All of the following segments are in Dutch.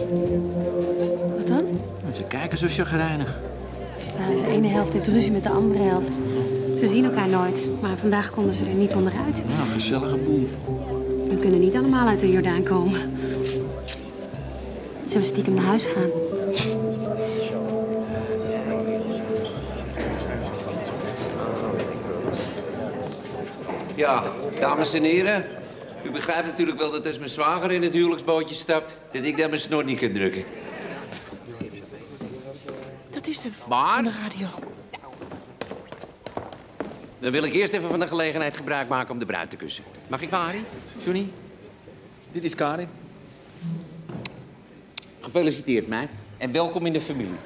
Wat dan? Ze kijken zo chagrijnig. De ene helft heeft ruzie met de andere helft. Ze zien elkaar nooit, maar vandaag konden ze er niet onderuit. Nou, een gezellige boel. We kunnen niet allemaal uit de Jordaan komen. Zullen we stiekem naar huis gaan? Ja, dames en heren. U begrijpt natuurlijk wel dat als mijn zwager in het huwelijksbootje stapt, dat ik daar mijn snor niet kan drukken. Dat is hem. Maar? De radio. Dan wil ik eerst even van de gelegenheid gebruik maken om de bruid te kussen. Mag ik, Harry? Johnny? Dit is Karin. Gefeliciteerd, meid. En welkom in de familie.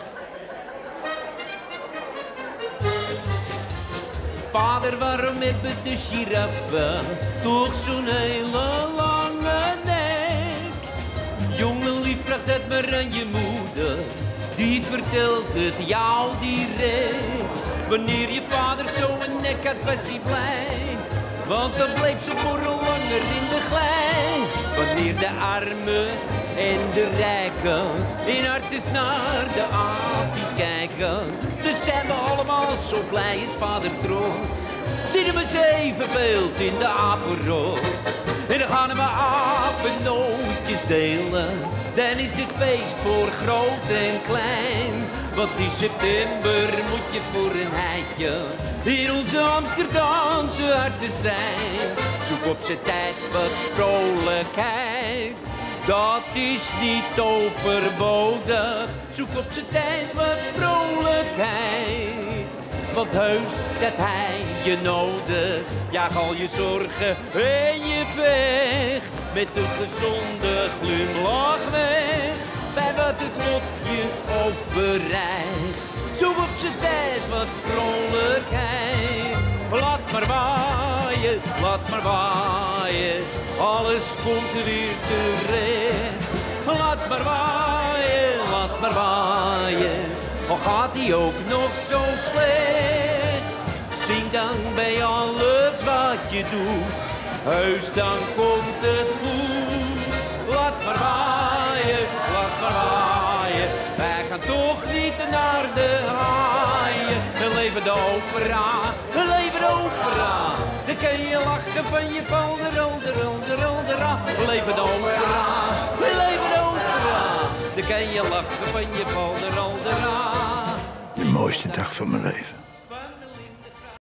Vader, waarom hebben de giraffen toch zo'n hele lange nek? Jongen, lief, vraag dat maar aan je moeder. Die vertelt het jou direct. Wanneer je vader zo'n nek had, was hij blij. Want dan bleef zijn borrel langer in de glij. Wanneer de armen en de rijken in hartjes naar de aapjes kijken. Dus zijn we allemaal zo blij, is vader trots. Zien we zeven beeld in de apenrots. En dan gaan we apennootjes delen. Dan is het feest voor groot en klein. Want in september moet je voor een heitje in onze Amsterdamse harten zijn. Zoek op z'n tijd wat vrolijkheid. Dat is niet overbodig. Zoek op z'n tijd wat vrolijkheid. Want heus, dat hij je nodig. Jaag al je zorgen en je vecht. Met een gezonde glimlach weg. Bij wat het lot je overrijdt. Zoek op z'n tijd wat vrolijkheid. Laat maar waaien, laat maar waaien. Alles komt weer terecht. Laat maar waaien, laat maar waaien. Al gaat hij ook nog zo slecht. Zing dan bij alles wat je doet. Heus, dan komt het goed. Laat maar waaien, laat maar waaien. Wij gaan toch niet naar de haaien. We leven de opera, we leven de opera. Dan kun je lachen van je valderolderolderolderra. We leven de opera, we leven de opera. Dan kun je lachen van je valderolderra. De mooiste dag van mijn leven.